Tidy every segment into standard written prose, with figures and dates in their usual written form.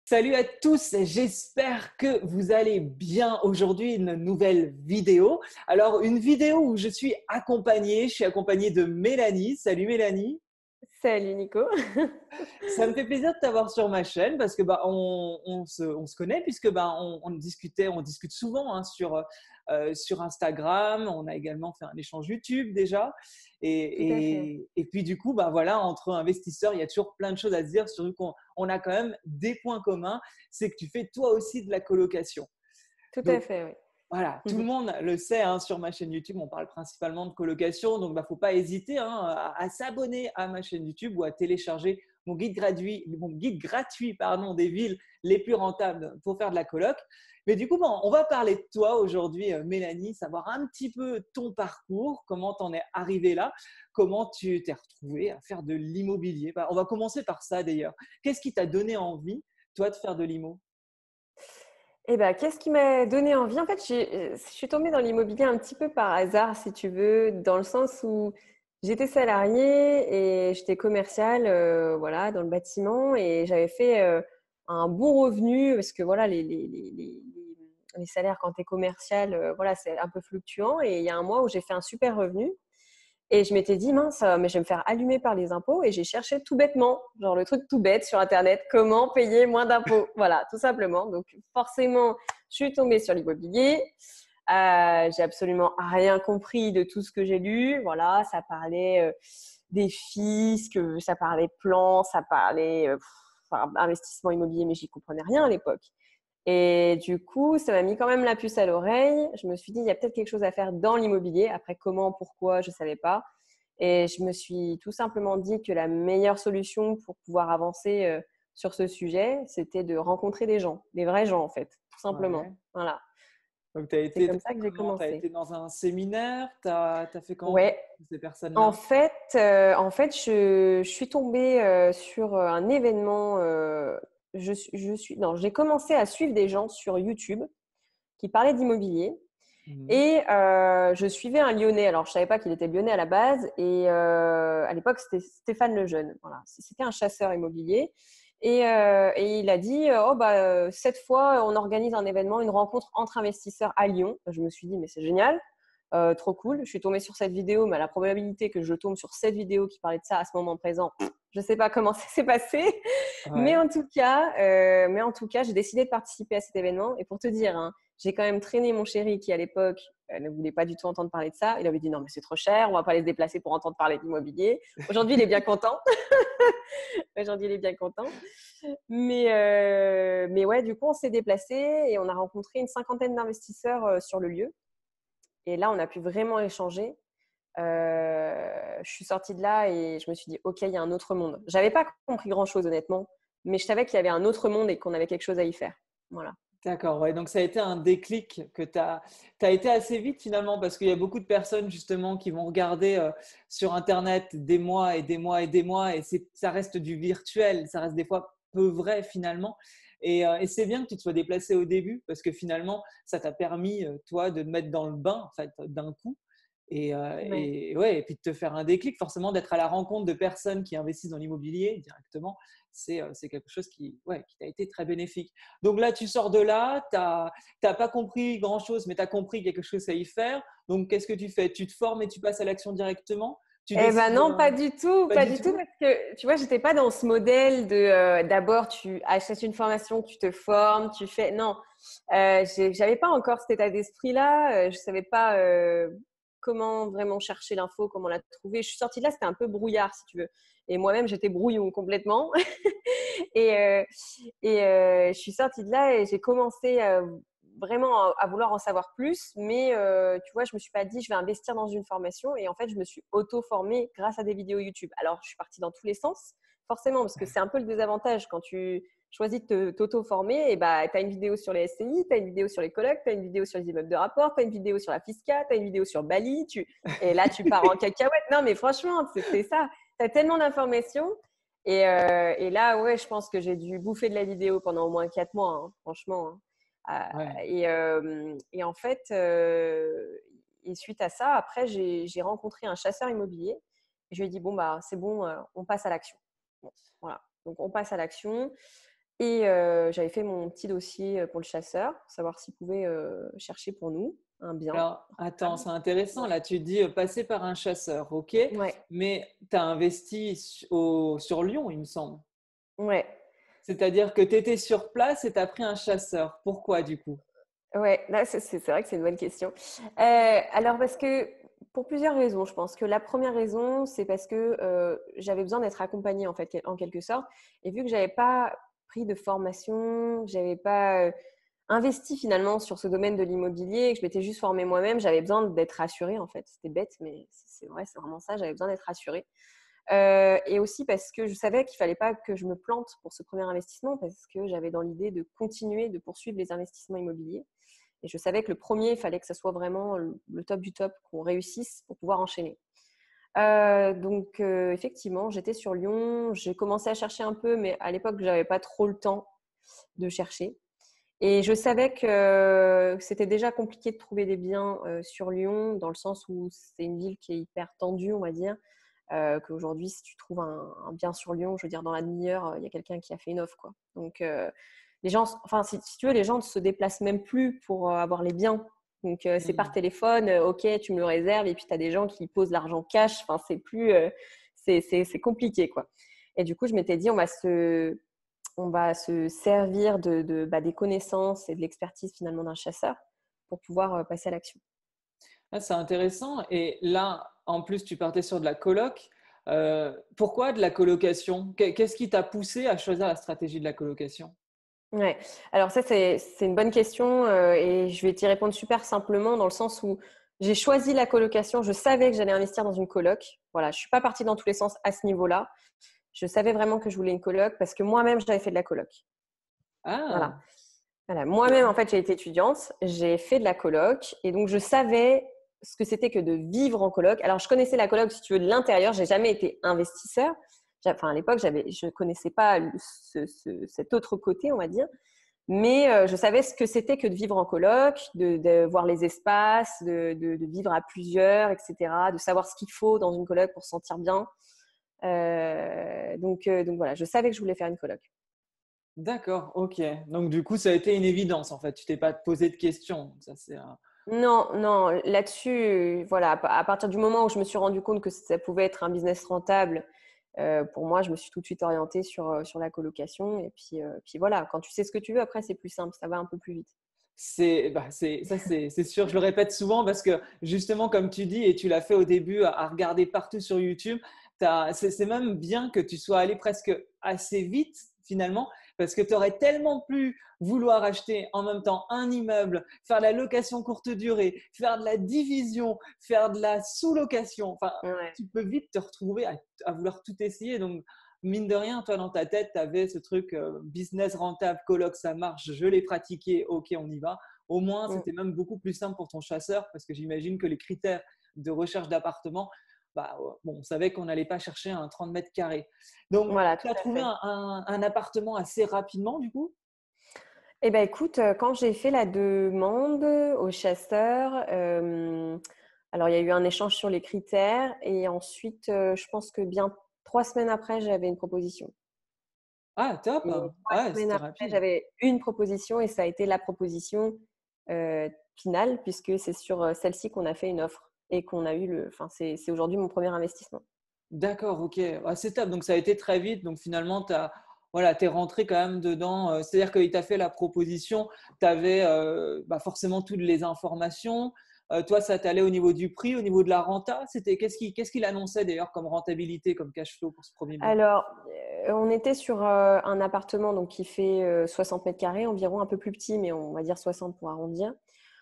Salut à tous, j'espère que vous allez bien. Aujourd'hui, une nouvelle vidéo. Alors, une vidéo où je suis accompagné de Mélanie. Salut Mélanie. Salut Nico. Ça me fait plaisir de t'avoir sur ma chaîne parce que on se connaît puisque on discute souvent sur Instagram. On a également fait un échange YouTube déjà. Tout à fait. Et puis du coup, voilà, entre investisseurs, il y a toujours plein de choses à se dire, surtout qu'on a quand même des points communs. C'est que tu fais toi aussi de la colocation. Tout à Donc, fait, voilà, tout le oui. monde le sait, hein, sur ma chaîne YouTube, on parle principalement de colocation. Donc, faut pas hésiter, hein, à s'abonner à ma chaîne YouTube ou à télécharger mon guide gratuit des villes les plus rentables pour faire de la coloc. Mais du coup, on va parler de toi aujourd'hui, Mélanie, savoir un petit peu ton parcours, comment tu en es arrivée là, comment tu t'es retrouvée à faire de l'immobilier. On va commencer par ça d'ailleurs. Qu'est-ce qui t'a donné envie, toi, de faire de l'immo? Eh ben, qu'est-ce qui m'a donné envie? En fait, je suis tombée dans l'immobilier un petit peu par hasard, si tu veux, dans le sens où j'étais salariée et j'étais commerciale, voilà, dans le bâtiment et j'avais fait un bon revenu parce que voilà, les salaires quand tu es commercial, voilà, c'est un peu fluctuant. Et il y a un mois où j'ai fait un super revenu. Et je m'étais dit, mince, mais je vais me faire allumer par les impôts. Et j'ai cherché tout bêtement, genre le truc tout bête sur Internet, comment payer moins d'impôts. Voilà, tout simplement. Donc, forcément, je suis tombée sur l'immobilier. J'ai absolument rien compris de tout ce que j'ai lu. Voilà, ça parlait des fiscs, ça parlait plan, ça parlait investissement immobilier, mais j'y comprenais rien à l'époque. Et du coup, ça m'a mis quand même la puce à l'oreille. Je me suis dit, il y a peut-être quelque chose à faire dans l'immobilier. Après, comment, pourquoi, je ne savais pas. Et je me suis tout simplement dit que la meilleure solution pour pouvoir avancer sur ce sujet, c'était de rencontrer des gens, des vrais gens en fait, tout simplement. Ouais. Voilà. Donc, tu as C'est été comme ça que j'ai comment? Tu as commencé. été dans un séminaire? Tu as fait comment pour Ouais. rencontrer ces En personnes-là? fait, je suis tombée sur un événement. Non, j'ai commencé à suivre des gens sur YouTube qui parlaient d'immobilier. Mhm. Et je suivais un Lyonnais. Alors, je ne savais pas qu'il était lyonnais à la base. Et à l'époque, c'était Stéphane Lejeune. Voilà. C'était un chasseur immobilier. Et il a dit, cette fois, on organise un événement, une rencontre entre investisseurs à Lyon. Je me suis dit, mais c'est génial. Trop cool. Je suis tombée sur cette vidéo, mais la probabilité que je tombe sur cette vidéo qui parlait de ça à ce moment présent, je ne sais pas comment ça s'est passé. Mais Ouais. en tout cas, j'ai décidé de participer à cet événement. Et pour te dire, hein, j'ai quand même traîné mon chéri qui, à l'époque, ne voulait pas du tout entendre parler de ça. Il avait dit non, mais c'est trop cher, on va pas aller se déplacer pour entendre parler d'immobilier. Aujourd'hui, il est bien content. Aujourd'hui, il est bien content. Mais ouais, du coup, on s'est déplacé et on a rencontré une cinquantaine d'investisseurs sur le lieu. Et là, on a pu vraiment échanger. Je suis sortie de là et je me suis dit, OK, il y a un autre monde. J'avais pas compris grand-chose, honnêtement, mais je savais qu'il y avait un autre monde et qu'on avait quelque chose à y faire. Voilà. D'accord, ouais. Donc ça a été un déclic que tu as été assez vite finalement parce qu'il y a beaucoup de personnes justement qui vont regarder sur Internet des mois et des mois et des mois et ça reste du virtuel, ça reste des fois peu vrai finalement. Et c'est bien que tu te sois déplacé au début parce que finalement ça t'a permis toi de te mettre dans le bain en fait d'un coup Ouais. ouais, et puis de te faire un déclic, forcément d'être à la rencontre de personnes qui investissent dans l'immobilier directement, c'est quelque chose ouais, qui t'a été très bénéfique. Donc là, tu sors de là, tu n'as pas compris grand-chose, mais tu as compris quelque chose à y faire. Donc qu'est-ce que tu fais? Tu te formes et tu passes à l'action directement? Tu Eh ben décides non, pas du tout, pas pas du du tout, tout? parce que tu vois, j'étais pas dans ce modèle de d'abord tu achètes une formation, tu te formes, tu fais. Non, j'avais pas encore cet état d'esprit-là. Je savais pas comment vraiment chercher l'info, comment la trouver. Je suis sortie de là, c'était un peu brouillard, si tu veux. Et moi-même, j'étais brouillon complètement. Et, je suis sortie de là et j'ai commencé vraiment à vouloir en savoir plus. Mais tu vois, je me suis pas dit, je vais investir dans une formation. Et en fait, je me suis auto-formée grâce à des vidéos YouTube. Alors, je suis partie dans tous les sens, forcément, parce que c'est un peu le désavantage quand tu choisis de t'auto-former. Et bah, tu as une vidéo sur les SCI, tu as une vidéo sur les colocs, tu as une vidéo sur les immeubles de rapport, tu as une vidéo sur la FISCA, tu as une vidéo sur Bali. Et là, tu pars en cacahuète. Non, mais franchement, c'est ça. Tu as tellement d'informations. Et là, ouais, je pense que j'ai dû bouffer de la vidéo pendant au moins 4 mois, hein, franchement, hein. Ouais. Et en fait, et suite à ça, après, j'ai rencontré un chasseur immobilier. Et je lui ai dit, bon, bah, c'est bon, on passe à l'action. Bon, voilà. Donc, on passe à l'action. Et j'avais fait mon petit dossier pour le chasseur, savoir s'il pouvait chercher pour nous un bien. Alors, attends, c'est intéressant. Là, tu dis passer par un chasseur, ok? Ouais, Mais tu as investi sur Lyon, il me semble. ouais, C'est-à-dire que tu étais sur place et tu as pris un chasseur. Pourquoi du coup? ouais. Là, c'est vrai que c'est une bonne question. Alors, parce que pour plusieurs raisons, je pense que la première raison, c'est parce que j'avais besoin d'être accompagnée en fait, en quelque sorte. Et vu que j'avais pas pris de formation, que j'avais pas investi finalement sur ce domaine de l'immobilier, que je m'étais juste formée moi-même, j'avais besoin d'être rassurée en fait. C'était bête, mais c'est vrai, c'est vraiment ça. J'avais besoin d'être rassurée. Et aussi parce que je savais qu'il fallait pas que je me plante pour ce premier investissement parce que j'avais dans l'idée de continuer de poursuivre les investissements immobiliers. Et je savais que le premier, il fallait que ce soit vraiment le top du top, qu'on réussisse pour pouvoir enchaîner. Donc, effectivement, j'étais sur Lyon. J'ai commencé à chercher un peu, mais à l'époque, je n'avais pas trop le temps de chercher. Et je savais que c'était déjà compliqué de trouver des biens sur Lyon, dans le sens où c'est une ville qui est hyper tendue, on va dire. Qu'aujourd'hui, si tu trouves un bien sur Lyon, je veux dire, dans la demi-heure, il y a quelqu'un qui a fait une offre, quoi. Donc, les gens, enfin, si tu veux, les gens ne se déplacent même plus pour avoir les biens. Donc, c'est par Hmm. téléphone, ok, tu me le réserves, et puis tu as des gens qui posent l'argent cash. Enfin, c'est plus, c'est compliqué, quoi. Et du coup, je m'étais dit, on va se servir des connaissances et de l'expertise finalement d'un chasseur pour pouvoir passer à l'action. Ah, c'est intéressant. Et là, en plus, tu partais sur de la coloc. Pourquoi de la colocation? Qu'est-ce qui t'a poussé à choisir la stratégie de la colocation? Ouais. Alors ça, c'est une bonne question et je vais t'y répondre super simplement dans le sens où j'ai choisi la colocation. Je savais que j'allais investir dans une coloc. Voilà, je suis pas partie dans tous les sens à ce niveau-là. Je savais vraiment que je voulais une coloc parce que moi-même, j'avais fait de la coloc. Voilà. Ah, Voilà. Moi-même, en ok. fait, j'ai été étudiante, j'ai fait de la coloc et donc je savais ce que c'était que de vivre en coloc. Alors, je connaissais la coloc, si tu veux, de l'intérieur. J'ai jamais été investisseur. Enfin, à l'époque, je connaissais pas cet autre côté, on va dire. Mais je savais ce que c'était que de vivre en coloc, de voir les espaces, de vivre à plusieurs, etc. De savoir ce qu'il faut dans une coloc pour se sentir bien. Donc voilà, je savais que je voulais faire une coloc. D'accord, ok. Donc, du coup, ça a été une évidence, en fait. Tu t'es pas posé de questions. Ça, Non, non, là-dessus, voilà, à partir du moment où je me suis rendu compte que ça pouvait être un business rentable, pour moi, je me suis tout de suite orientée sur la colocation. Et puis voilà, quand tu sais ce que tu veux, après, c'est plus simple, ça va un peu plus vite. c'est sûr, je le répète souvent parce que justement, comme tu dis, et tu l'as fait au début, à regarder partout sur YouTube, c'est même bien que tu sois allé presque assez vite finalement parce que tu aurais tellement pu vouloir acheter en même temps un immeuble, faire de la location courte durée, faire de la division, faire de la sous-location. Enfin, Ouais. tu peux vite te retrouver à vouloir tout essayer. Donc, mine de rien, toi, dans ta tête, tu avais ce truc business rentable, coloc, ça marche, je l'ai pratiqué, ok, on y va. Au moins, Mm. c'était même beaucoup plus simple pour ton chasseur parce que j'imagine que les critères de recherche d'appartement, bah, bon, on savait qu'on n'allait pas chercher un 30 mètres carrés. Donc, Voilà, tout tu as à trouvé fait. un appartement assez rapidement, du coup? Eh ben, écoute, quand j'ai fait la demande au chasseur, alors il y a eu un échange sur les critères et ensuite, je pense que bien 3 semaines après, j'avais une proposition. Ah, top! Et trois Ouais, semaines c'était après, rapide. j'avais une proposition et ça a été la proposition finale puisque c'est sur celle-ci qu'on a fait une offre et qu'on a eu enfin, c'est aujourd'hui mon premier investissement. D'accord, ok. Ah, c'est top. Donc, ça a été très vite. Donc, finalement, voilà, tu es rentré quand même dedans. C'est-à-dire qu'il t'a fait la proposition. Tu avais forcément toutes les informations. Toi, ça t'allait au niveau du prix, au niveau de la renta. Qu'est-ce qu'il annonçait d'ailleurs comme rentabilité, comme cash flow pour ce premier bien? Alors, on était sur un appartement donc, qui fait 60 mètres carrés environ, un peu plus petit, mais on va dire 60 pour arrondir,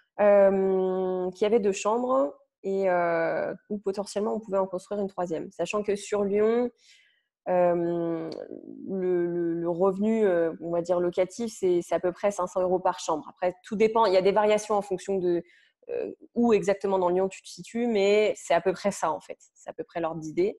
qui avait 2 chambres et où potentiellement on pouvait en construire une troisième. Sachant que sur Lyon, euh, le revenu, on va dire locatif, c'est à peu près 500 euros par chambre. Après, tout dépend. Il y a des variations en fonction de où exactement dans Lyon tu te situes, mais c'est à peu près ça en fait. C'est à peu près l'ordre d'idée.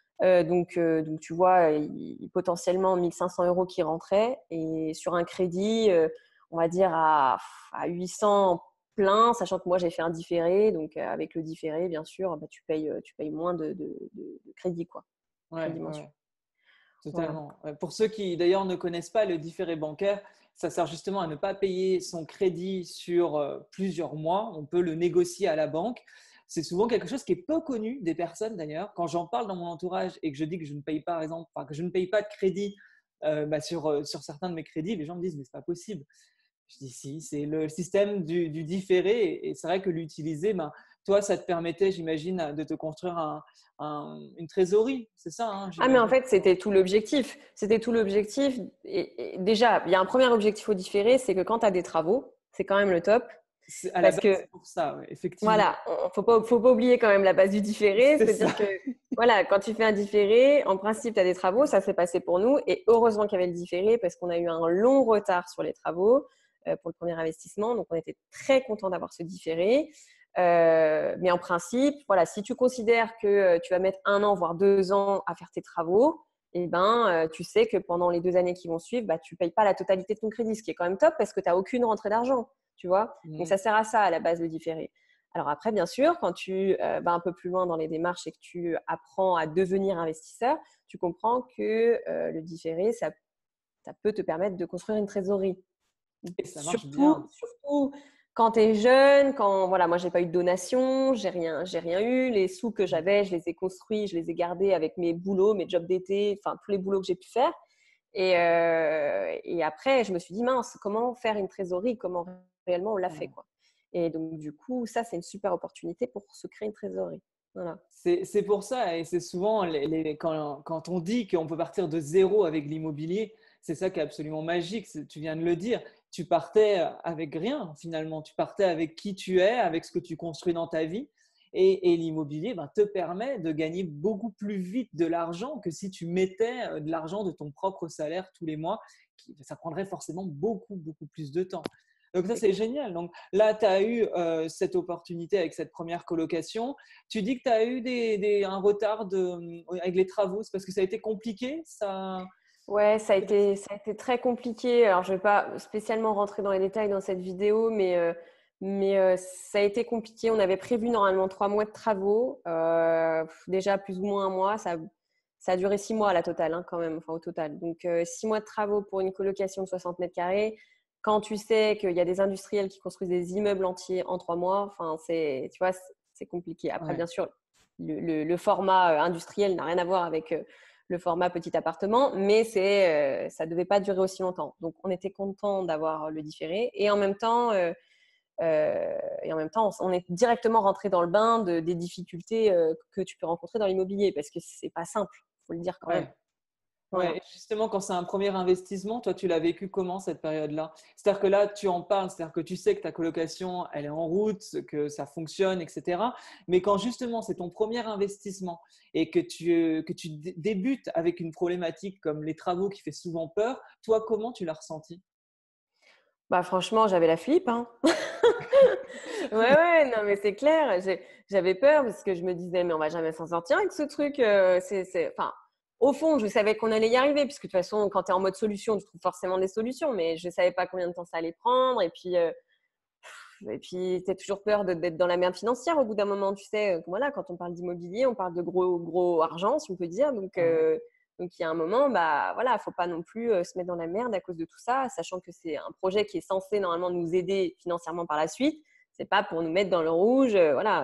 Donc, tu vois, potentiellement 1500 euros qui rentraient et sur un crédit, on va dire à 800 plein, sachant que moi j'ai fait un différé. Donc, avec le différé, bien sûr, bah, tu payes moins de crédit, quoi, Ouais, crédit ouais, mensuel. ouais. Voilà. Totalement. Pour ceux qui d'ailleurs ne connaissent pas le différé bancaire, ça sert justement à ne pas payer son crédit sur plusieurs mois. On peut le négocier à la banque. C'est souvent quelque chose qui est peu connu des personnes d'ailleurs. Quand j'en parle dans mon entourage et que je dis que je ne paye pas, par exemple, enfin, que je ne paye pas de crédit sur certains de mes crédits, les gens me disent mais c'est pas possible. Je dis si, c'est le système du différé et c'est vrai que l'utiliser, ben, toi, ça te permettait, j'imagine, de te construire une trésorerie, c'est ça, hein, Ah, mais en j'imagine. fait, c'était tout l'objectif. C'était tout l'objectif. Et déjà, il y a un premier objectif au différé, c'est que quand tu as des travaux, c'est quand même le top. À la Parce base, que, c'est pour ça, ouais, effectivement. voilà, faut pas oublier quand même la base du différé. C'est ça. C'est-à-dire que, voilà, quand tu fais un différé, en principe, tu as des travaux. Ça s'est passé pour nous. Et heureusement qu'il y avait le différé parce qu'on a eu un long retard sur les travaux pour le premier investissement. Donc, on était très contents d'avoir ce différé. Mais en principe, voilà, si tu considères que tu vas mettre 1 an, voire 2 ans à faire tes travaux, eh ben, tu sais que pendant les 2 années qui vont suivre, bah, tu ne payes pas la totalité de ton crédit, ce qui est quand même top parce que tu n'as aucune rentrée d'argent, tu vois. Donc, Mhm. ça sert à ça à la base, le différé. Alors après, bien sûr, quand tu vas un peu plus loin dans les démarches et que tu apprends à devenir investisseur, tu comprends que le différé, ça peut te permettre de construire une trésorerie. Et ça marche bien. Surtout quand tu es jeune, quand voilà, moi j'ai pas eu de donation, j'ai rien eu. Les sous que j'avais, je les ai construits, je les ai gardés avec mes boulots, mes jobs d'été, enfin tous les boulots que j'ai pu faire. Et après, je me suis dit mince, comment faire une trésorerie, comment réellement on l'a fait Ouais. quoi. Et donc du coup, ça c'est une super opportunité pour se créer une trésorerie. Voilà. C'est pour ça, et c'est souvent quand on dit qu'on peut partir de zéro avec l'immobilier, c'est ça qui est absolument magique. Tu viens de le dire, tu partais avec rien finalement, tu partais avec qui tu es, avec ce que tu construis dans ta vie, et l'immobilier ben, te permet de gagner beaucoup plus vite de l'argent que si tu mettais de l'argent de ton propre salaire tous les mois, ça prendrait forcément beaucoup plus de temps. Donc ça, c'est génial. Donc là, tu as eu cette opportunité avec cette première colocation. Tu dis que tu as eu un retard avec les travaux, c'est parce que ça a été compliqué ça... Ouais, ça a été très compliqué. Alors, je vais pas spécialement rentrer dans les détails dans cette vidéo, mais ça a été compliqué. On avait prévu normalement 3 mois de travaux, déjà plus ou moins 1 mois. Ça a duré 6 mois à la totale, hein, quand même, enfin au total. Donc, 6 mois de travaux pour une colocation de 60 mètres carrés. Quand tu sais qu'il y a des industriels qui construisent des immeubles entiers en 3 mois, enfin, tu vois, c'est compliqué. Après, Ouais. bien sûr, le format industriel n'a rien à voir avec le format petit appartement, mais ça ne devait pas durer aussi longtemps. Donc, on était content d'avoir le différé. Et en même temps, on est directement rentré dans le bain des difficultés que tu peux rencontrer dans l'immobilier, parce que ce n'est pas simple, il faut le dire quand même. Ouais. Ouais, Voilà. et justement, quand c'est un premier investissement, toi, tu l'as vécu comment cette période-là? C'est-à-dire que là, tu en parles, c'est-à-dire que tu sais que ta colocation, elle est en route, que ça fonctionne, etc. Mais quand justement c'est ton premier investissement et que tu débutes avec une problématique comme les travaux qui fait souvent peur, toi, comment tu l'as ressenti? Bah, franchement, j'avais la flip, hein. Ouais, non, mais c'est clair. J'avais peur parce que je me disais, mais on va jamais s'en sortir avec ce truc. Enfin, au fond, je savais qu'on allait y arriver, puisque de toute façon, quand tu es en mode solution, tu trouves forcément des solutions, mais je savais pas combien de temps ça allait prendre. Et puis tu as toujours peur d'être dans la merde financière au bout d'un moment, tu sais. Voilà, quand on parle d'immobilier, on parle de gros argent, si on peut dire. Ouais, Donc il y a un moment, bah voilà, faut pas non plus se mettre dans la merde à cause de tout ça, sachant que c'est un projet qui est censé normalement nous aider financièrement par la suite. C'est pas pour nous mettre dans le rouge, voilà.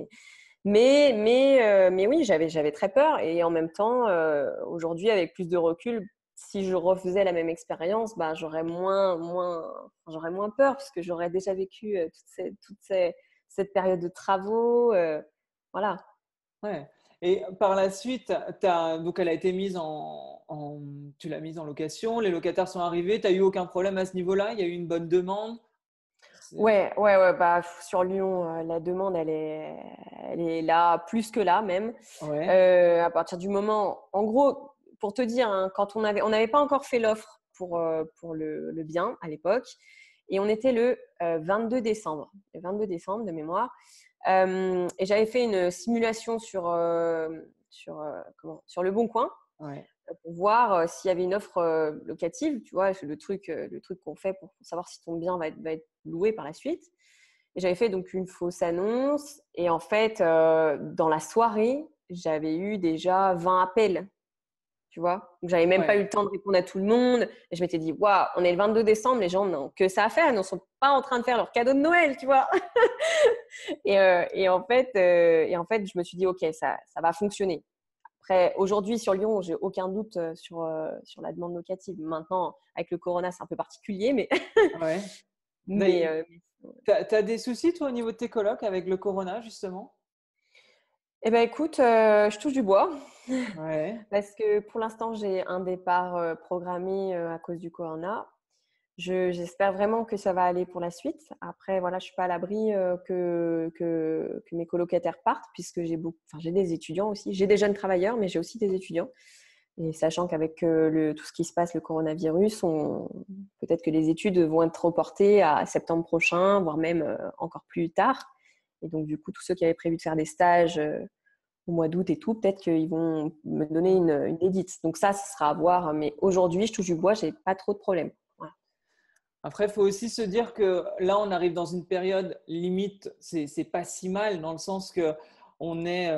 Mais oui, j'avais très peur. Et en même temps, aujourd'hui, avec plus de recul, si je refaisais la même expérience, bah, j'aurais moins peur puisque j'aurais déjà vécu cette période de travaux. Voilà. ouais. Et par la suite, donc elle a été mise tu l'as mise en location, les locataires sont arrivés, tu n'as eu aucun problème à ce niveau-là, il y a eu une bonne demande. C'est- Ouais. Bah, sur Lyon, la demande, elle est là, plus que là même. Ouais, À partir du moment, en gros, pour te dire, hein, quand on n'avait pas encore fait l'offre pour le bien à l'époque, et on était le 22 décembre, le 22 décembre de mémoire. Et j'avais fait une simulation sur Le Bon Coin ouais. pour voir s'il y avait une offre locative, tu vois, le truc qu'on fait pour savoir si ton bien va être loué par la suite. Et j'avais fait donc une fausse annonce. Et en fait, dans la soirée, j'avais eu déjà 20 appels. tu vois. Donc, j'avais même pas eu Ouais. le temps de répondre à tout le monde. Et je m'étais dit, waouh, on est le 22 décembre, les gens n'ont que ça à faire. Ils ne sont pas en train de faire leur cadeau de Noël, tu vois. Et en fait, je me suis dit, OK, ça va fonctionner. Après, aujourd'hui, sur Lyon, j'ai aucun doute sur la demande locative. Maintenant, avec le corona, c'est un peu particulier, mais, Ouais. mais, T'as des soucis, toi, au niveau de tes colocs avec le corona, justement? eh ben, écoute, je touche du bois Ouais. parce que pour l'instant, j'ai un départ programmé à cause du corona. J'espère vraiment que ça va aller pour la suite. Après, voilà, je suis pas à l'abri que mes colocataires partent puisque j'ai des étudiants aussi. J'ai des jeunes travailleurs, mais j'ai aussi des étudiants. Et sachant qu'avec tout ce qui se passe, le coronavirus, peut-être que les études vont être reportées à septembre prochain, voire même encore plus tard. Et donc, du coup, tous ceux qui avaient prévu de faire des stages au mois d'août et tout, peut-être qu'ils vont me donner une édite. Donc ça sera à voir. Mais aujourd'hui, je touche du bois, j'ai pas trop de problèmes. Voilà. Après, il faut aussi se dire que là, on arrive dans une période limite, c'est pas si mal dans le sens que on est,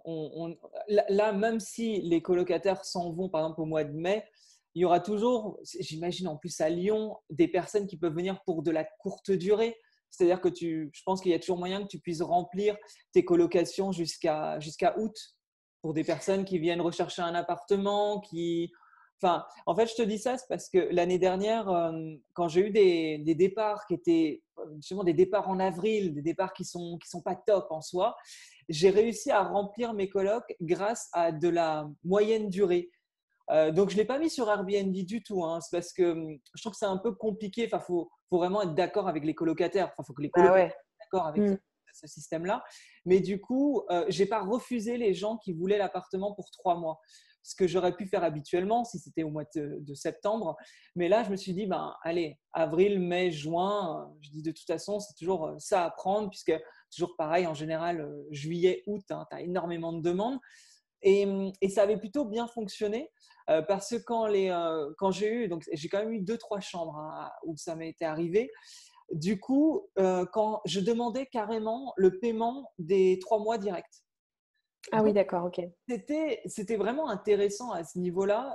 là, même si les colocataires s'en vont, par exemple, au mois de mai, il y aura toujours, j'imagine en plus à Lyon, des personnes qui peuvent venir pour de la courte durée. C'est-à-dire que je pense qu'il y a toujours moyen que tu puisses remplir tes colocations jusqu'à août pour des personnes qui viennent rechercher un appartement, Enfin, en fait, je te dis ça, c'est parce que l'année dernière, quand j'ai eu des départs qui étaient justement des départs en avril, des départs qui sont pas top en soi, j'ai réussi à remplir mes colocs grâce à de la moyenne durée. Donc, je ne l'ai pas mis sur Airbnb du tout. Hein. C'est parce que je trouve que c'est un peu compliqué. Enfin, faut vraiment être d'accord avec les colocataires. Enfin, il faut que les Bah colocataires ouais. soient d'accord avec Mm. ce système-là. Mais du coup, je n'ai pas refusé les gens qui voulaient l'appartement pour 3 mois. Ce que j'aurais pu faire habituellement si c'était au mois de septembre. Mais là, je me suis dit, ben, allez, avril, mai, juin, je dis de toute façon, c'est toujours ça à prendre, puisque toujours pareil, en général, juillet, août, hein, tu as énormément de demandes. Et ça avait plutôt bien fonctionné parce que quand j'ai eu, donc j'ai quand même eu 2-3 chambres hein, où ça m'était arrivé. Du coup, quand je demandais carrément le paiement des 3 mois directs. Ah oui, d'accord, ok. C'était vraiment intéressant à ce niveau-là.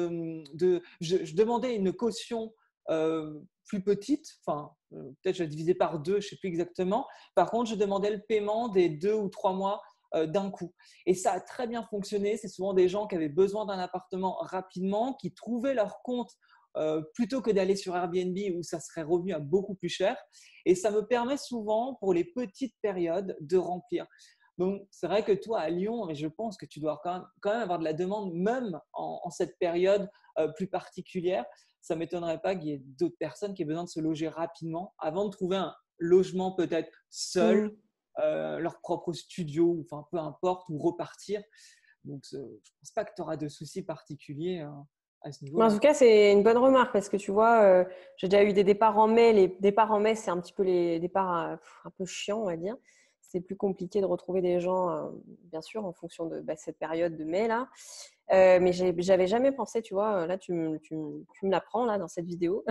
Je demandais une caution plus petite, enfin, peut-être je divisais par deux, je ne sais plus exactement. Par contre, je demandais le paiement des 2 ou 3 mois d'un coup. Et ça a très bien fonctionné. C'est souvent des gens qui avaient besoin d'un appartement rapidement, qui trouvaient leur compte plutôt que d'aller sur Airbnb où ça serait revenu à beaucoup plus cher. Et ça me permet souvent, pour les petites périodes, de remplir. Donc, c'est vrai que toi, à Lyon, je pense que tu dois quand même avoir de la demande, même en cette période plus particulière. Ça ne m'étonnerait pas qu'il y ait d'autres personnes qui aient besoin de se loger rapidement avant de trouver un logement peut-être seul, Mm. leur propre studio, ou enfin, peu importe, ou repartir. Donc, je ne pense pas que tu auras de soucis particuliers à ce Mais en niveau-là. tout cas, c'est une bonne remarque parce que tu vois, j'ai déjà eu des départs en mai. Les départs en mai, c'est un petit peu les départs un peu chiants, on va dire. C'est plus compliqué de retrouver des gens, bien sûr, en fonction de cette période de mai là. Mais j'avais jamais pensé, tu vois, là tu me l'apprends là dans cette vidéo,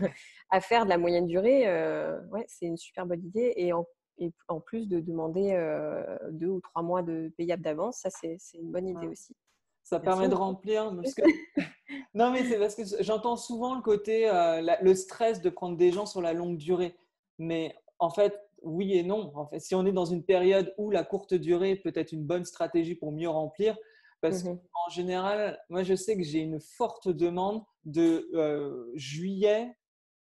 à faire de la moyenne durée. Ouais, c'est une super bonne idée. Et en plus de demander 2 ou 3 mois de payable d'avance, ça c'est une bonne idée Voilà. aussi. Ça Merci permet de beaucoup. remplir. Non, mais c'est parce que j'entends souvent le côté, le stress de prendre des gens sur la longue durée. Mais en fait, oui et non. En fait, si on est dans une période où la courte durée peut être une bonne stratégie pour mieux remplir, parce Mhm. qu'en général, moi, je sais que j'ai une forte demande de juillet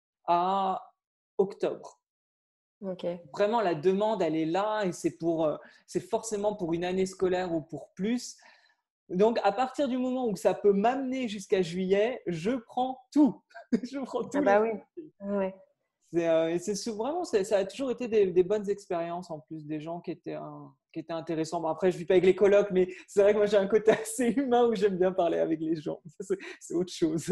à octobre. Ok. Vraiment, la demande, elle est là et c'est forcément pour une année scolaire ou pour plus. Donc, à partir du moment où ça peut m'amener jusqu'à juillet, je prends tout. Je prends Ah tous les bah oui. profils. Ouais. Et vraiment, ça a toujours été des bonnes expériences en plus, des gens qui étaient intéressants. Bon, après, je ne vis pas avec les colocs, mais c'est vrai que moi, j'ai un côté assez humain où j'aime bien parler avec les gens. Ça, c'est autre chose.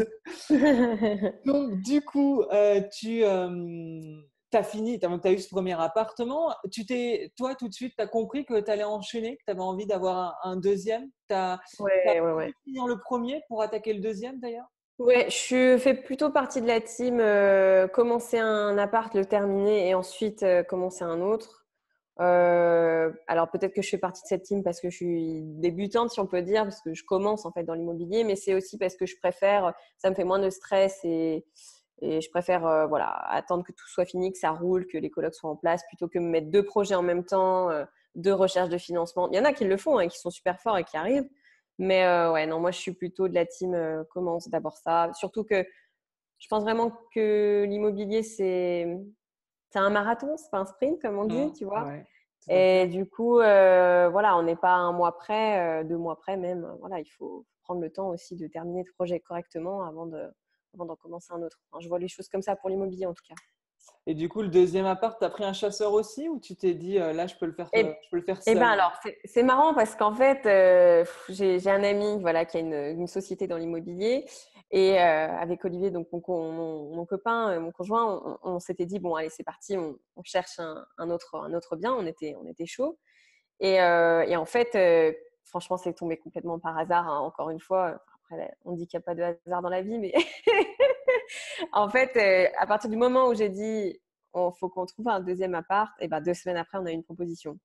Donc, du coup, tu as fini, tu as eu ce premier appartement. Toi, tout de suite, tu as compris que tu allais enchaîner, que tu avais envie d'avoir un deuxième. Tu as Ouais, ouais, envie ouais. de finir le premier pour attaquer le deuxième d'ailleurs? Ouais, je fais plutôt partie de la team commencer un appart, le terminer et ensuite commencer un autre. Alors peut-être que je fais partie de cette team parce que je suis débutante, si on peut dire, parce que je commence en fait dans l'immobilier, mais c'est aussi parce que je préfère, ça me fait moins de stress et je préfère voilà, attendre que tout soit fini, que ça roule, que les colocs soient en place, plutôt que me mettre 2 projets en même temps, 2 recherches de financement. Il y en a qui le font, hein, qui sont super forts et qui arrivent. Mais ouais, non, moi je suis plutôt de la team commence d'abord ça. Surtout que je pense vraiment que l'immobilier, c'est un marathon, c'est pas un sprint, comme on dit, tu vois. Ouais, tout à Et fait. du coup, voilà, on n'est pas 1 mois près, 2 mois près même. Voilà, il faut prendre le temps aussi de terminer le projet correctement avant d'en commencer un autre. Enfin, je vois les choses comme ça pour l'immobilier en tout cas. Et du coup, le deuxième appart, tu as pris un chasseur aussi ou tu t'es dit, là, Et, je peux le faire et ben seul? alors, c'est marrant parce qu'en fait, j'ai un ami voilà, qui a une société dans l'immobilier et avec Olivier, donc mon copain, mon conjoint, on s'était dit, bon, allez, c'est parti, on cherche un autre bien. On était chaud. Et en fait, franchement, c'est tombé complètement par hasard, hein, encore une fois. Après, on dit qu'il n'y a pas de hasard dans la vie, mais en fait, à partir du moment où j'ai dit, il faut qu'on trouve un deuxième appart, et ben 2 semaines après, on a eu une proposition.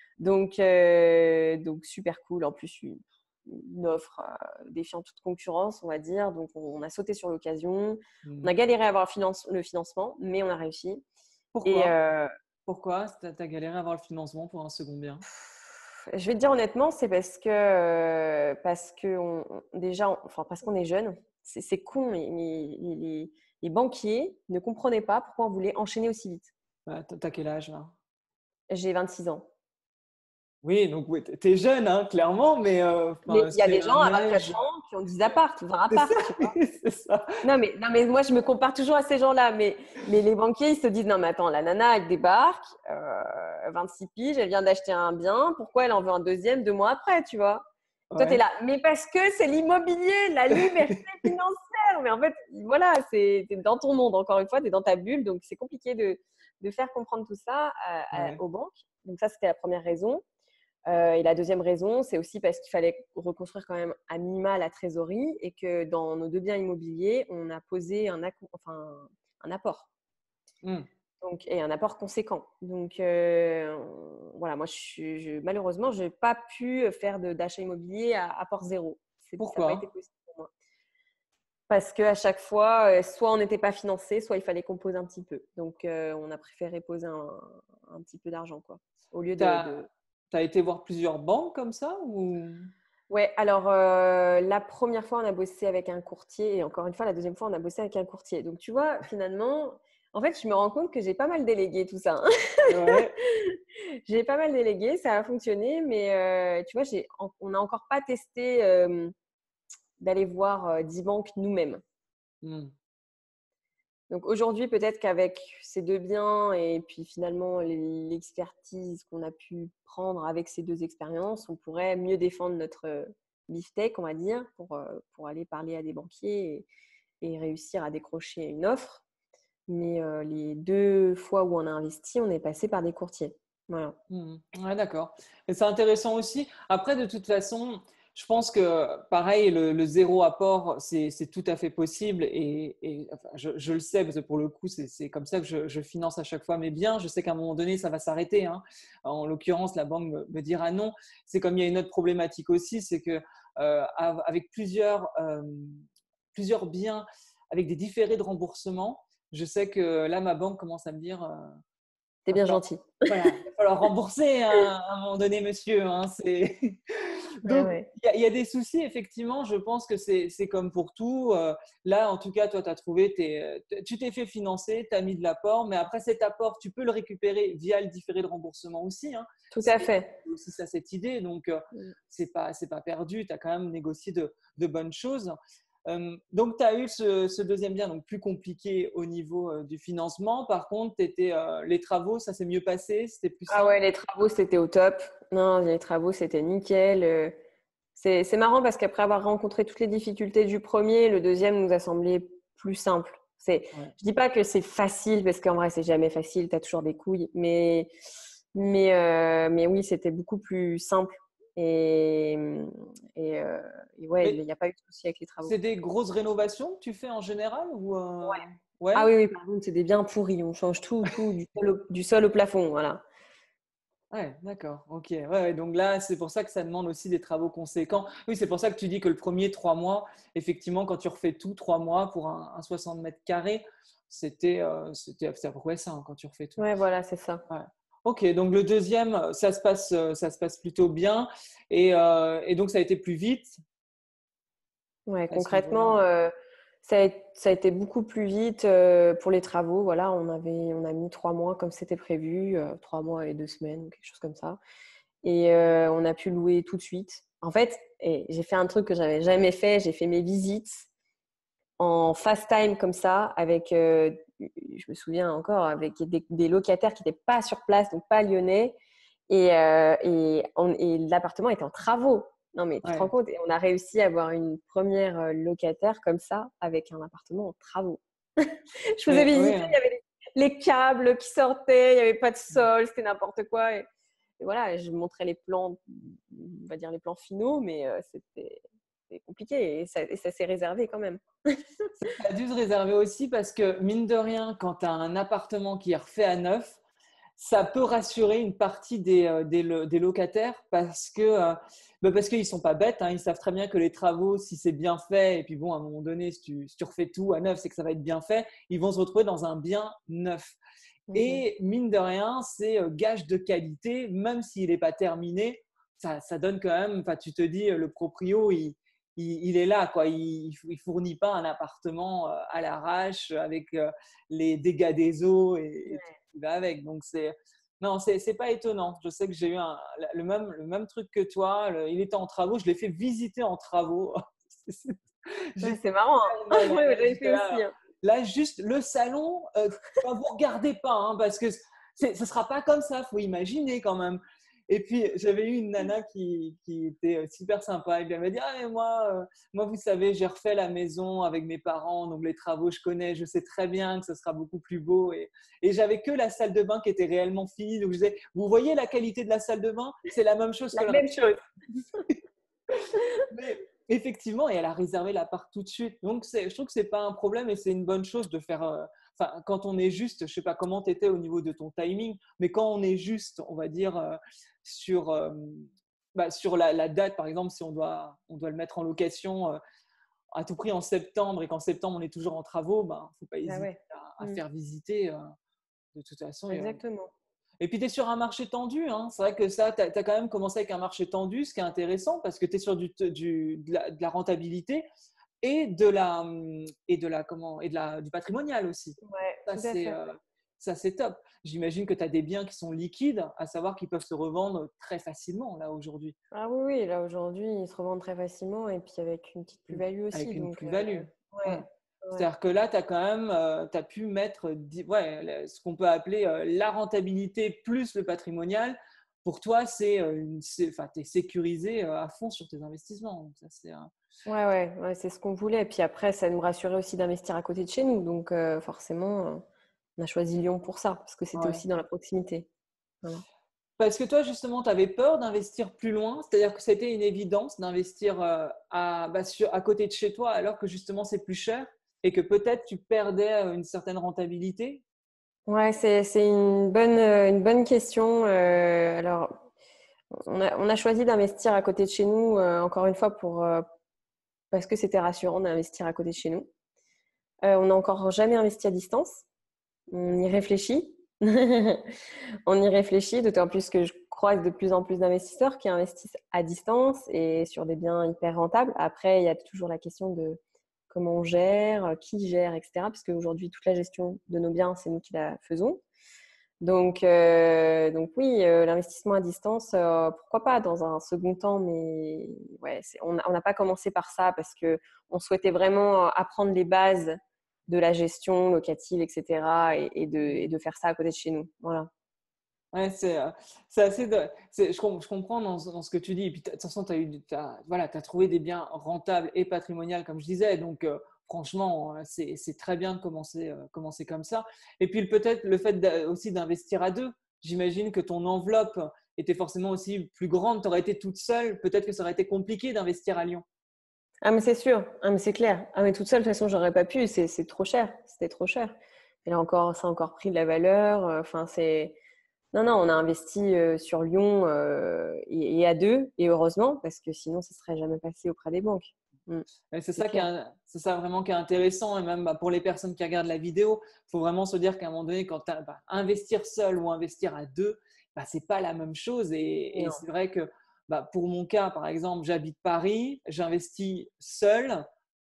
Donc super cool. En plus, une offre défiant toute concurrence, on va dire. Donc, on a sauté sur l'occasion. On Hmm. a galéré à avoir le financement, mais on a réussi. Et Pourquoi? Pourquoi tu as galéré à avoir le financement pour un second bien? je vais te dire honnêtement, c'est parce que enfin, parce qu'on est jeune. C'est con, mais les banquiers ne comprenaient pas pourquoi on voulait enchaîner aussi vite. Bah, t'as quel âge là? J'ai 26 ans. Oui, donc ouais, t'es jeune, hein, clairement, mais Mais enfin, il y a c'est des gens un à 24 âge. ans qui ont 10 apparts, 20 C'est ça, apparts, tu vois. c'est ça. Non, mais moi, je me compare toujours à ces gens-là. Mais les banquiers, ils se disent, non, mais attends, la nana, elle débarque, 26 piges, elle vient d'acheter un bien. Pourquoi elle en veut un deuxième 2 mois après, tu vois? Et toi, tu es Ouais. là. Mais parce que c'est l'immobilier, la liberté financière. Mais en fait, voilà, tu es dans ton monde, encore une fois, tu es dans ta bulle. Donc, c'est compliqué de faire comprendre tout ça Ouais. aux banques. Donc, ça, c'était la première raison. Et la deuxième raison, c'est aussi parce qu'il fallait reconstruire quand même à minima la trésorerie et que dans nos 2 biens immobiliers, on a posé un apport. Hmm. Donc, et un apport conséquent. Donc, voilà, moi, malheureusement, je n'ai pas pu faire d'achat immobilier à apport zéro. Ça n'a pas été Pourquoi? possible pour moi. Parce qu'à chaque fois, soit on n'était pas financé, soit il fallait qu'on pose un petit peu. Donc, on a préféré poser un petit peu d'argent, quoi, au lieu T'as, t'as été voir plusieurs banques comme ça ou? Ouais, alors la première fois, on a bossé avec un courtier et encore une fois, la deuxième fois, on a bossé avec un courtier. Donc, tu vois, finalement, en fait, je me rends compte que j'ai pas mal délégué tout ça, hein. Ouais. J'ai pas mal délégué, ça a fonctionné, mais tu vois, on n'a encore pas testé d'aller voir 10 banques nous-mêmes. Hmm. Donc aujourd'hui, peut-être qu'avec ces 2 biens et puis finalement l'expertise qu'on a pu prendre avec ces 2 expériences, on pourrait mieux défendre notre beefsteak, on va dire, pour aller parler à des banquiers et réussir à décrocher une offre. Mais les 2 fois où on a investi, on est passé par des courtiers. Voilà. Ouais, d'accord. Et c'est intéressant aussi. Après, de toute façon, je pense que pareil, le zéro apport, c'est tout à fait possible. Enfin, je le sais, parce que pour le coup, c'est comme ça que je finance à chaque fois mes biens. Je sais qu'à un moment donné, ça va s'arrêter, hein. En l'occurrence, la banque me dira non. C'est comme il y a une autre problématique aussi, c'est que avec plusieurs biens, avec des différés de remboursement, je sais que là, ma banque commence à me dire. C'est Va bien falloir, gentil. voilà, il va falloir rembourser hein, à un moment donné, monsieur, hein, Ouais, Donc, ouais. il y a des soucis, effectivement. Je pense que c'est comme pour tout. Là, en tout cas, toi, tu as trouvé, tu t'es fait financer, tu as mis de l'apport, mais après cet apport, tu peux le récupérer via le différé de remboursement aussi, hein. Tout à fait. C'est aussi ça, cette idée. Donc, c'est pas perdu. Tu as quand même négocié de bonnes choses. Donc, tu as eu ce deuxième bien, donc plus compliqué au niveau du financement. Par contre, les travaux, ça s'est mieux passé, c'était plus Ah simple. ouais, les travaux, c'était au top. Non, les travaux, c'était nickel. C'est marrant parce qu'après avoir rencontré toutes les difficultés du premier, le deuxième nous a semblé plus simple. Ouais. Je dis pas que c'est facile parce qu'en vrai, c'est jamais facile. Tu as toujours des couilles. Mais oui, c'était beaucoup plus simple. Et, et, euh, et ouais, il Mais n'y a pas eu de souci avec les travaux. c'est des grosses rénovations que tu fais en général ou Ouais. Ah ouais? oui, oui, par contre, c'est des biens pourris. On change tout, du sol au plafond. Voilà. Ouais, d'accord. Ok. Ouais, ouais, donc là, c'est pour ça que ça demande aussi des travaux conséquents. Oui, c'est pour ça que tu dis que le premier 3 mois, effectivement, quand tu refais tout 3 mois pour un 60 mètres carrés, c'est à peu près ça hein, quand tu refais tout. Ouais, voilà, c'est ça. Ouais. Ok, donc le deuxième, ça se passe plutôt bien. Et donc, ça a été plus vite Ouais, à ce concrètement, niveau-là. ça a été beaucoup plus vite pour les travaux. Voilà, on a mis 3 mois comme c'était prévu, 3 mois et 2 semaines ou quelque chose comme ça. Et on a pu louer tout de suite. En fait, et j'ai fait un truc que j'avais jamais fait. J'ai fait mes visites en fast time comme ça, avec, je me souviens encore, avec des locataires qui n'étaient pas sur place, donc pas lyonnais. Et l'appartement était en travaux. Non, mais tu te rends Ouais. compte, et on a réussi à avoir une première locataire comme ça, avec un appartement en travaux. Je faisais Mais oui, visiter, il y avait les câbles qui sortaient, il n'y avait pas de sol, c'était n'importe quoi. Et voilà, je montrais les plans, on va dire les plans finaux, mais c'était compliqué et ça s'est réservé quand même. ça a dû se réserver aussi parce que, mine de rien, quand tu as un appartement qui est refait à neuf, ça peut rassurer une partie des locataires parce qu'ils ne sont pas bêtes. Hein, ils savent très bien que les travaux, si c'est bien fait, et puis bon, à un moment donné, si tu refais tout à neuf, c'est que ça va être bien fait, ils vont se retrouver dans un bien neuf. Mhm. Et mine de rien, c'est gage de qualité, même s'il n'est pas terminé, ça donne quand même, enfin, tu te dis, le proprio, il est là, quoi. Il ne fournit pas un appartement à l'arrache avec les dégâts des eaux et tout ce qui va avec. Donc, non, c'est pas étonnant. Je sais que j'ai eu le même truc que toi. Il était en travaux, je l'ai fait visiter en travaux. Ouais, J'étais c'est marrant, hein. tellement mal. Ouais, j'avais J'étais fait là. aussi, hein. Là, juste le salon, enfin, vous regardez pas, hein, parce que ce sera pas comme ça. Faut imaginer quand même. Et puis, j'avais eu une nana qui était super sympa. Elle m'a dit, ah, mais moi, vous savez, j'ai refait la maison avec mes parents, donc les travaux, je connais, je sais très bien que ce sera beaucoup plus beau. Et j'avais que la salle de bain qui était réellement finie. Donc, je disais, vous voyez la qualité de la salle de bain? C'est la même chose que La le même reste. chose. Mais effectivement, et elle a réservé l'appart tout de suite. Donc, je trouve que c'est pas un problème et c'est une bonne chose de faire. Enfin, quand on est juste, je sais pas comment tu étais au niveau de ton timing, mais quand on est juste, on va dire, sur, sur la date, par exemple, si on doit le mettre en location à tout prix en septembre et qu'en septembre on est toujours en travaux, faut pas Ah hésiter ouais. à Mm. faire visiter. De toute façon, Exactement. et puis, tu es sur un marché tendu. Hein. C'est vrai que ça, tu as quand même commencé avec un marché tendu, ce qui est intéressant parce que tu es sur de la rentabilité du patrimonial aussi. Ouais, Ça, tout à c'est fait. euh, ça, c'est top. J'imagine que tu as des biens qui sont liquides, à savoir qu'ils peuvent se revendre très facilement là aujourd'hui, Ah oui, oui, là aujourd'hui, ils se revendent très facilement et puis avec une petite plus-value aussi. avec une Donc, plus-value. Ouais. ouais, ouais. C'est-à-dire que là, tu as quand même t'as pu mettre ouais, ce qu'on peut appeler la rentabilité plus le patrimonial. Pour toi, enfin, tu es sécurisé à fond sur tes investissements. Donc, ça, Ouais, ouais, ouais, c'est ce qu'on voulait. Et puis après, ça nous rassurait aussi d'investir à côté de chez nous. Donc, forcément, on a choisi Lyon pour ça, parce que c'était ouais. aussi dans la proximité. Voilà. Parce que toi, justement, tu avais peur d'investir plus loin, c'est-à-dire que c'était une évidence d'investir à côté de chez toi, alors que justement, c'est plus cher et que peut-être tu perdais une certaine rentabilité. Ouais, c'est une bonne question. Alors, on a choisi d'investir à côté de chez nous, encore une fois, parce que c'était rassurant d'investir à côté de chez nous. On n'a encore jamais investi à distance. On y réfléchit. On y réfléchit, d'autant plus que je croise de plus en plus d'investisseurs qui investissent à distance et sur des biens hyper rentables. Après, il y a toujours la question de comment on gère, qui gère, etc. Parce qu'aujourd'hui, toute la gestion de nos biens, c'est nous qui la faisons. Donc oui, l'investissement à distance, pourquoi pas dans un second temps, mais ouais, on n'a pas commencé par ça parce que on souhaitait vraiment apprendre les bases de la gestion locative, etc. et de faire ça à côté de chez nous. Voilà. Ouais, c'est assez je comprends dans ce que tu dis. Et puis, de toute façon, voilà, t'as trouvé des biens rentables et patrimoniales, comme je disais. Donc, franchement, c'est très bien de commencer comme ça. Et puis, peut-être le fait aussi d'investir à deux. J'imagine que ton enveloppe était forcément aussi plus grande. Tu aurais été toute seule. Peut-être que ça aurait été compliqué d'investir à Lyon. Ah mais c'est sûr, ah mais c'est clair. Ah mais toute seule, de toute façon, j'aurais pas pu. C'est trop cher. C'était trop cher. Et là encore, ça a encore pris de la valeur. Enfin, Non, non, on a investi sur Lyon et à deux, et heureusement, parce que sinon, ça ne serait jamais passé auprès des banques. Mm, Et c'est c'est ça clair. c'est ça vraiment qui est intéressant. Et même pour les personnes qui regardent la vidéo, il faut vraiment se dire qu'à un moment donné, investir seul ou investir à deux, c'est pas la même chose. Et Non. c'est vrai que pour mon cas, par exemple, j'habite Paris, j'investis seul.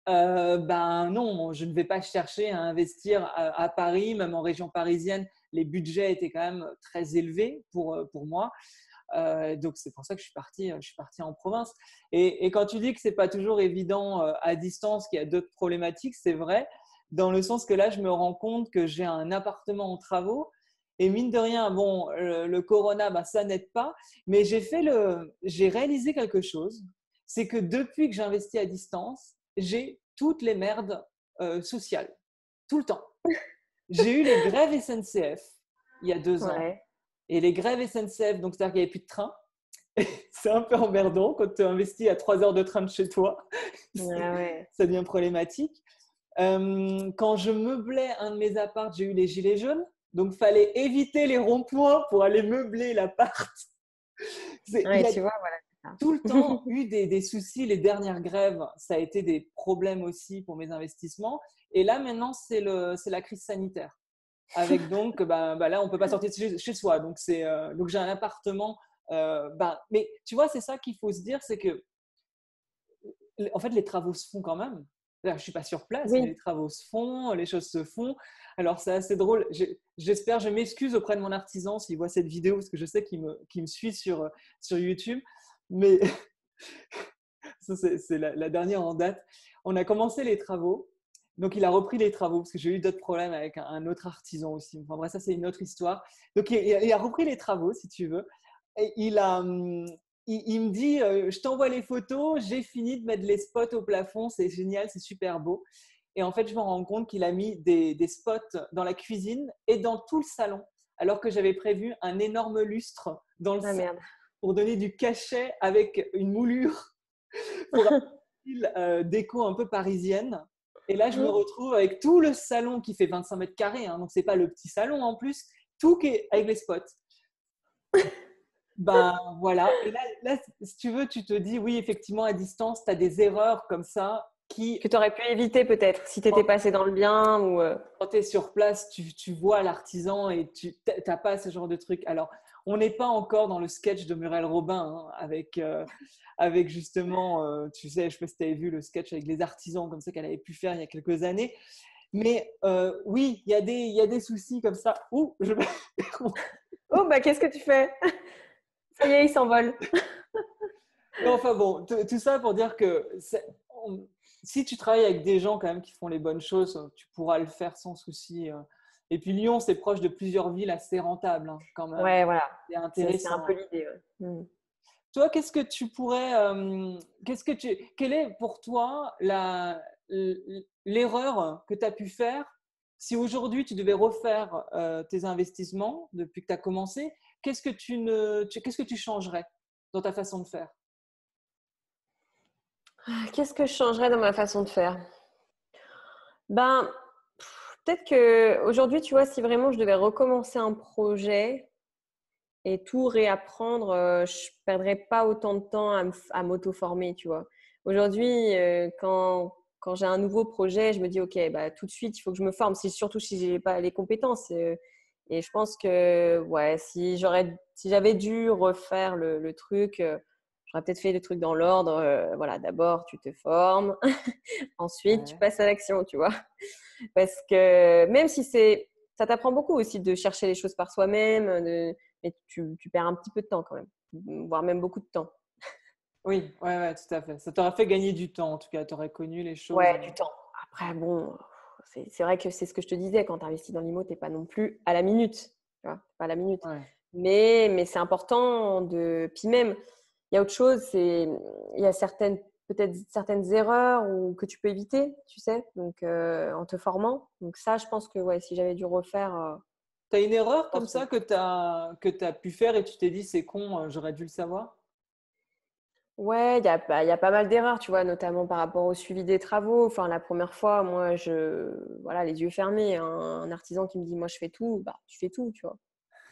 Non, je ne vais pas chercher à investir à Paris, même en région parisienne. Les budgets étaient quand même très élevés pour moi. Donc, c'est pour ça que je suis parti en province. Et quand tu dis que ce n'est pas toujours évident à distance, qu'il y a d'autres problématiques, c'est vrai, dans le sens que là, je me rends compte que j'ai un appartement en travaux. Et mine de rien, bon, le corona, ça n'aide pas. Mais j'ai réalisé quelque chose. C'est que depuis que j'investis à distance, j'ai toutes les merdes sociales. Tout le temps. J'ai eu les grèves SNCF il y a 2 ans. Ouais. Et les grèves SNCF, donc c'est-à-dire qu'il n'y avait plus de train. C'est un peu emmerdant quand tu investis à 3 heures de train de chez toi. Ouais, ouais. Ça devient problématique. Quand je meublais un de mes apparts, j'ai eu les gilets jaunes. Donc, il fallait éviter les ronds-points pour aller meubler l'appart. Il Ouais, y a tu vois, voilà, c'est ça. tout le temps eu des soucis. Les dernières grèves, ça a été des problèmes aussi pour mes investissements. Et là, maintenant, c'est la crise sanitaire. Avec donc, là, on ne peut pas sortir de chez soi. Donc j'ai un appartement. Mais tu vois, c'est ça qu'il faut se dire, c'est que en fait, les travaux se font quand même. Là, je ne suis pas sur place, mais les Oui. travaux se font, les choses se font. Alors, c'est assez drôle. J'espère, je m'excuse auprès de mon artisan s'il voit cette vidéo, parce que je sais qu'il me suit sur YouTube. Mais ça, c'est la dernière en date. On a commencé les travaux. Donc, il a repris les travaux parce que j'ai eu d'autres problèmes avec un autre artisan aussi. Enfin, bref, ça, c'est une autre histoire. Donc, il a repris les travaux, si tu veux. Et il me dit je t'envoie les photos, j'ai fini de mettre les spots au plafond, c'est génial, c'est super beau. Et en fait, je me rends compte qu'il a mis des spots dans la cuisine et dans tout le salon, alors que j'avais prévu un énorme lustre dans le Ah salon merde. pour donner du cachet avec une moulure pour un style déco un peu parisienne. Et là, je me retrouve avec tout le salon qui fait 25 mètres carrés, hein, donc c'est pas le petit salon en plus, tout qui est avec les spots. Voilà. Et là, si tu veux, tu te dis, oui, effectivement, à distance, tu as des erreurs comme ça qui, Que tu aurais pu éviter peut-être si tu étais passé dans le bien ou. quand tu es sur place, tu vois l'artisan et tu n'as pas ce genre de truc. Alors, on n'est pas encore dans le sketch de Muriel Robin, hein, avec justement, tu sais, je ne sais pas si tu avais vu le sketch avec les artisans comme ça qu'elle avait pu faire il y a quelques années. Mais oui, il y a des soucis comme ça. Ouh, Oh, bah qu'est-ce que tu fais? Ça y est, il s'envole. Mais enfin bon, tout ça pour dire que si tu travailles avec des gens quand même qui font les bonnes choses, tu pourras le faire sans souci. Et puis Lyon, c'est proche de plusieurs villes assez rentables, hein, quand même. Ouais, voilà. C'est C'est un peu intéressant. l'idée. Ouais. Toi, qu'est-ce que tu pourrais, quelle est pour toi l'erreur que tu as pu faire si aujourd'hui tu devais refaire tes investissements depuis que tu as commencé? Qu'est-ce que tu changerais dans ta façon de faire? Qu'est-ce que je changerais dans ma façon de faire? Ben, peut-être que aujourd'hui, tu vois, si vraiment je devais recommencer un projet et tout réapprendre, je perdrais pas autant de temps à m'auto-former, tu vois. Aujourd'hui, quand j'ai un nouveau projet, je me dis, OK, bah, tout de suite, il faut que je me forme, surtout si j'ai pas les compétences. Et je pense que ouais, si j'avais dû refaire le truc, j'aurais peut-être fait le truc dans l'ordre. Voilà, d'abord, tu te formes, ensuite, tu Ouais. passes à l'action, tu vois. Parce que même si ça t'apprend beaucoup aussi de chercher les choses par soi-même, mais tu perds un petit peu de temps quand même, voire même beaucoup de temps. Oui, ouais, ouais, tout à fait. Ça t'aurait fait gagner du temps, en tout cas. Tu aurais connu les choses. Ouais, du temps. Après, bon, c'est vrai que c'est ce que je te disais, quand tu investis dans l'IMO, tu n'es pas non plus à la minute. Tu vois, t'es pas à la minute. Ouais. Mais c'est important Puis même, il y a autre chose, il y a peut-être certaines erreurs que tu peux éviter, tu sais, donc en te formant. Donc ça, je pense que ouais, si j'avais dû refaire, Tu as une je erreur comme pense que. ça que tu as pu faire et tu t'es dit, c'est con, j'aurais dû le savoir? Ouais, il y a pas mal d'erreurs, tu vois, notamment par rapport au suivi des travaux. Enfin, la première fois, moi, voilà, les yeux fermés, un artisan qui me dit, moi, je fais tout, bah, tu fais tout, tu vois.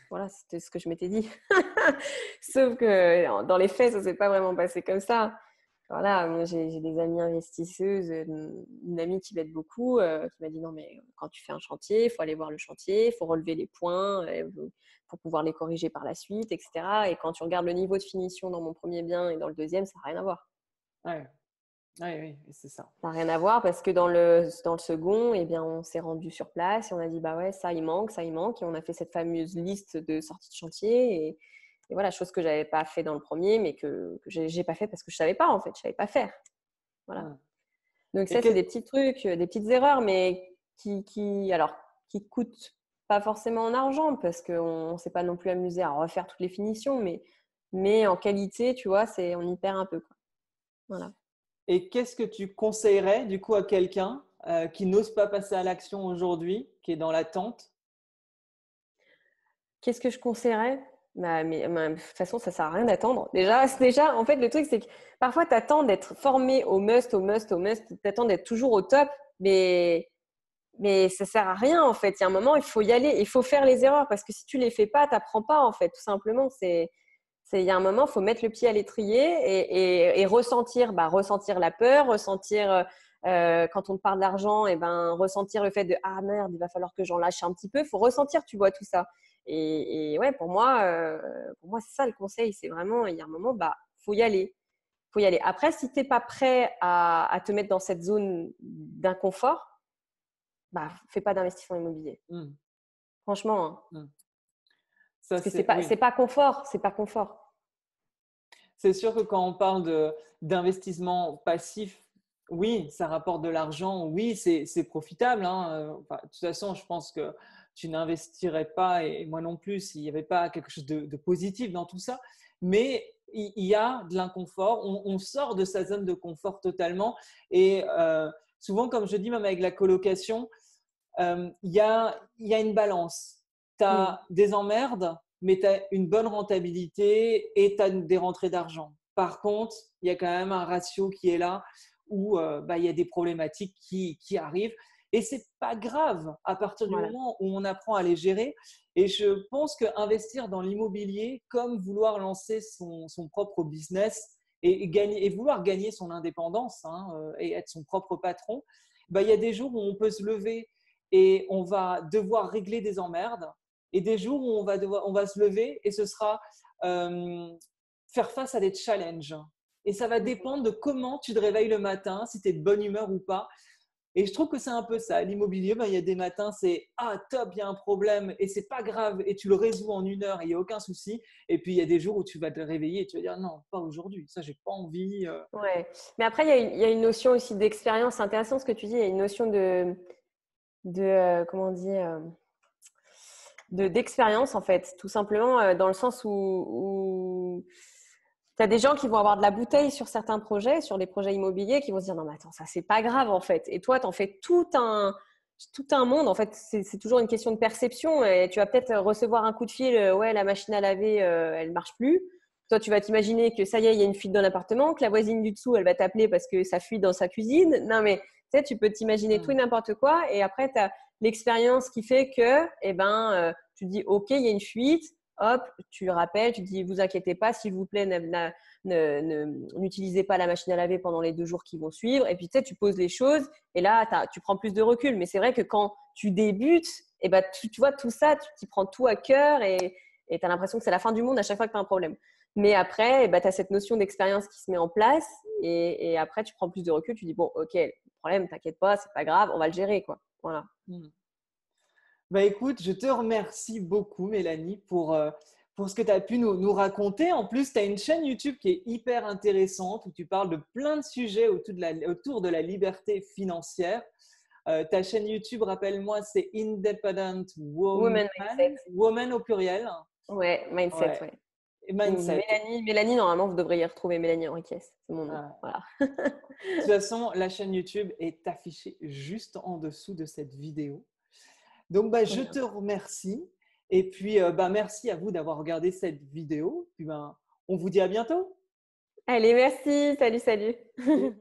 Voilà, c'était ce que je m'étais dit. Sauf que dans les faits, ça ne s'est pas vraiment passé comme ça. Voilà, moi j'ai des amies investisseuses, une amie qui m'aide beaucoup, qui m'a dit non mais quand tu fais un chantier, il faut aller voir le chantier, il faut relever les points pour pouvoir les corriger par la suite, etc. Et quand tu regardes le niveau de finition dans mon premier bien et dans le deuxième, ça n'a rien à voir. Ouais. Oui, c'est ça. Ça n'a rien à voir parce que dans le second, eh bien, on s'est rendu sur place et on a dit bah ouais, ça il manque, ça il manque. Et on a fait cette fameuse liste de sorties de chantier. Et voilà, chose que je n'avais pas fait dans le premier, mais que je n'ai pas fait parce que je ne savais pas en fait, je ne savais pas faire. Voilà. Donc Et ça, c'est des petits trucs, des petites erreurs, mais alors, qui coûtent pas forcément en argent parce qu'on ne s'est pas non plus amusé à refaire toutes les finitions, mais en qualité, tu vois, on y perd un peu, quoi. Voilà. Et qu'est-ce que tu conseillerais du coup à quelqu'un qui n'ose pas passer à l'action aujourd'hui, qui est dans l'attente? Qu'est-ce que je conseillerais? De toute façon, ça ne sert à rien d'attendre. Déjà, en fait, le truc, c'est que parfois, tu attends d'être formé au must, tu attends d'être toujours au top, mais ça ne sert à rien, en fait. Il y a un moment, il faut y aller, il faut faire les erreurs, parce que si tu ne les fais pas, tu n'apprends pas, en fait, tout simplement. Il y a un moment, il faut mettre le pied à l'étrier et ressentir la peur, ressentir, quand on te parle d'argent, et ben, ressentir le fait de « Ah merde, il va falloir que j'en lâche un petit peu ». Il faut ressentir, tu vois, tout ça. Et ouais, pour moi, c'est ça le conseil. C'est vraiment, il y a un moment, faut y aller. Faut y aller. Après, si tu n'es pas prêt à te mettre dans cette zone d'inconfort, fais pas d'investissement immobilier. Franchement, hein. Ça, Parce que oui. c'est pas confort, c'est pas confort. C'est sûr que quand on parle d'investissement passif, oui, ça rapporte de l'argent, oui, c'est profitable, hein. Enfin, de toute façon, je pense que tu n'investirais pas, et moi non plus, s'il n'y avait pas quelque chose de positif dans tout ça. Mais il y a de l'inconfort, on sort de sa zone de confort totalement. Et souvent, comme je dis, même avec la colocation, il y a une balance. Tu as des emmerdes, mais tu as une bonne rentabilité et tu as des rentrées d'argent. Par contre, il y a quand même un ratio qui est là où il y a des problématiques qui arrivent. Et ce n'est pas grave à partir du moment où on apprend à les gérer. Et je pense qu'investir dans l'immobilier, comme vouloir lancer son propre business et vouloir gagner son indépendance, et être son propre patron, il y a des jours où on peut se lever et on va devoir régler des emmerdes, et des jours où on va se lever et ce sera faire face à des challenges. Et ça va dépendre de comment tu te réveilles le matin, si tu es de bonne humeur ou pas. Et je trouve que c'est un peu ça. L'immobilier, il y a des matins, c'est « Ah, top, il y a un problème et c'est pas grave et tu le résous en 1 heure et il n'y a aucun souci. » Et puis, il y a des jours où tu vas te réveiller et tu vas dire « Non, pas aujourd'hui, ça, j'ai pas envie. » Ouais. Mais après, il y a une notion aussi d'expérience. C'est intéressant ce que tu dis. Il y a une notion comment on dit, d'expérience, en fait. Tout simplement, dans le sens où tu as des gens qui vont avoir de la bouteille sur certains projets, sur des projets immobiliers, qui vont se dire « Non, mais attends, ça, c'est pas grave, en fait. » Et toi, tu en fais tout un monde. En fait, c'est toujours une question de perception. Et tu vas peut-être recevoir un coup de fil, ouais, la machine à laver, elle marche plus. Toi, tu vas t'imaginer que ça y est, il y a une fuite dans l'appartement, que la voisine du dessous, elle va t'appeler parce que ça fuit dans sa cuisine. Non, mais tu sais, tu peux t'imaginer tout et n'importe quoi. Et après, tu as l'expérience qui fait que, tu dis, OK, il y a une fuite. Hop, tu rappelles, tu dis, vous inquiétez pas, s'il vous plaît, n'utilisez pas la machine à laver pendant les 2 jours qui vont suivre. Et puis, tu sais, tu poses les choses et là, tu prends plus de recul. Mais c'est vrai que quand tu débutes, tu vois, tout ça, tu prends tout à cœur et tu as l'impression que c'est la fin du monde à chaque fois que tu as un problème. Mais après, tu as cette notion d'expérience qui se met en place et après, tu prends plus de recul. Tu dis, bon, OK, le problème, t'inquiète pas, c'est pas grave, on va le gérer, quoi. Voilà. Écoute, je te remercie beaucoup, Mélanie, pour ce que tu as pu nous raconter. En plus, tu as une chaîne YouTube qui est hyper intéressante où tu parles de plein de sujets autour de la liberté financière. Ta chaîne YouTube, rappelle-moi, c'est Independent Woman, Woman Mindset. Woman au pluriel. Ouais, Mindset, ouais. Et Mindset. Mélanie, normalement, vous devriez y retrouver Mélanie Henriquez. C'est mon nom. Voilà. De toute façon, la chaîne YouTube est affichée juste en dessous de cette vidéo. Donc, je te remercie. Et puis, merci à vous d'avoir regardé cette vidéo. Puis, on vous dit à bientôt. Allez, merci. Salut, salut.